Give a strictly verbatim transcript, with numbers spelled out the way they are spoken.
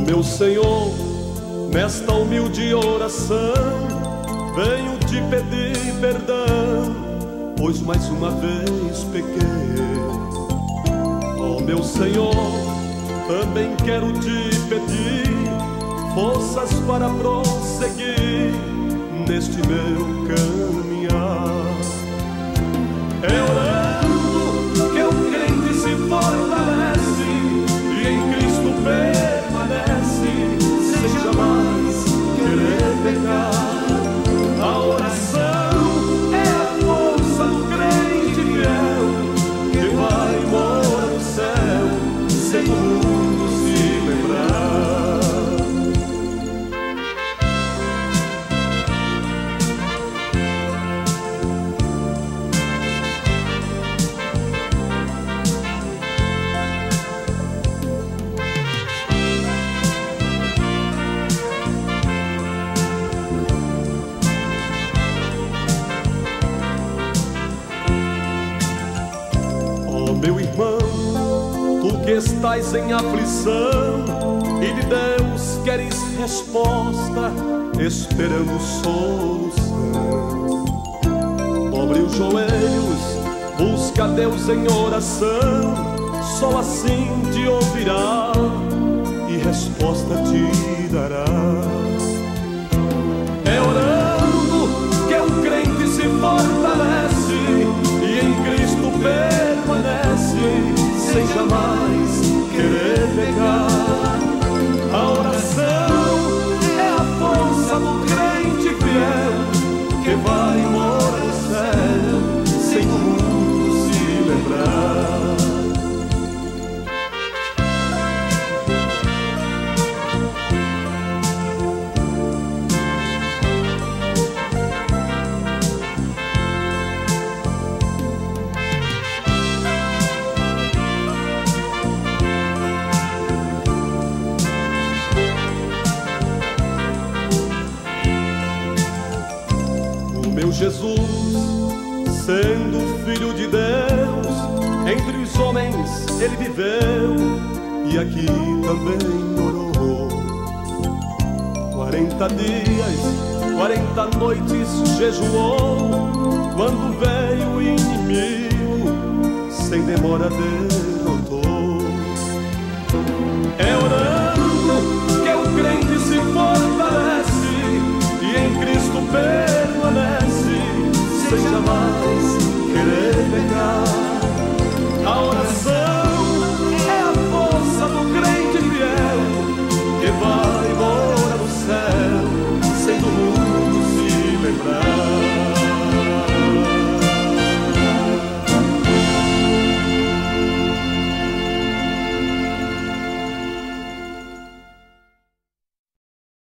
meu Senhor, nesta humilde oração, venho te pedir perdão, pois mais uma vez pequei. Ó meu Senhor, também quero te pedir forças para prosseguir neste meu caminhar. É orando que o crente se fortalece e em Cristo permanece, sem jamais querer pecar. A oração é a força do crente fiel que vai morar no céu sem o mundo se lembrar. Meu irmão, tu que estás em aflição e de Deus queres resposta, esperando solução, dobre os joelhos, busca Deus em oração, só assim te ouvirá e resposta te dará. É orando que o crente se fortalece e em Cristo permanece, sem jamais querer pecar. A oração é a força do crente fiel que vai morar no céu sem o mundo se lembrar. Jesus, sendo filho de Deus, entre os homens ele viveu e aqui também morou. Quarenta dias, quarenta noites jejuou